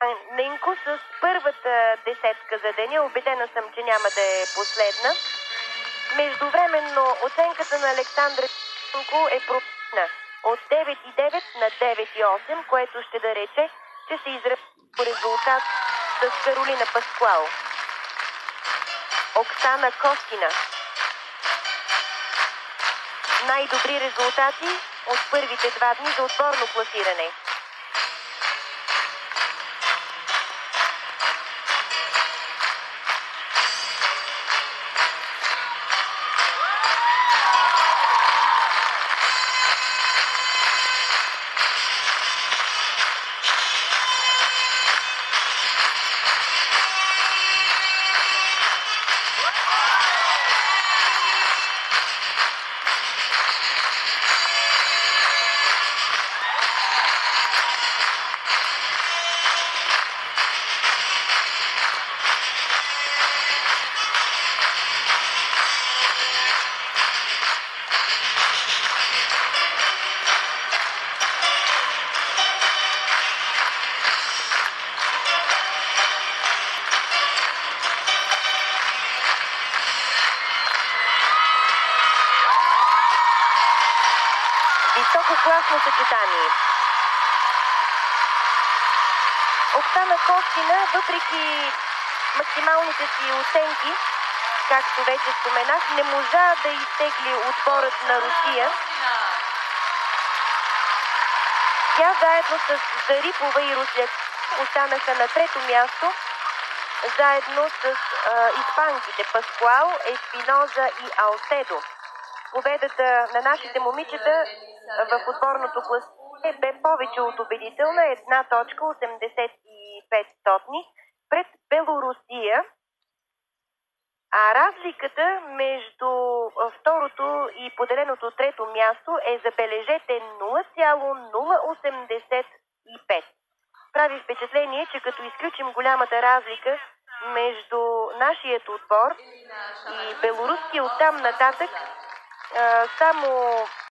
Ненко с първата десетка за деня. Убедена съм, че няма да е последна. Междувременно оценката на Александра Ненко е променена от 9,9 на 9,8, което ще да рече, че се изрази по резултат с Каролина Паскуал. Оксана Костина. Най-добри резултати от първите 2 дни за отборно класиране. Висококласно съчетание. Оксана Костина, въпреки максималните си оценки, както вече споменах, не можа да изтегли отборът на Русия. Тя заедно с Зарипова и Русляк останаха на 3-то място, заедно с испанките Паскуал, Еспиноза и Алседо. Победата на нашите момичета в отборното класиране бе повече от убедителна, 1,85 пред Белорусия. А разликата между второто и поделеното 3-то място е, забележете, 0,085. Прави впечатление, че като изключим голямата разлика между нашият отбор и белоруския, оттам нататък само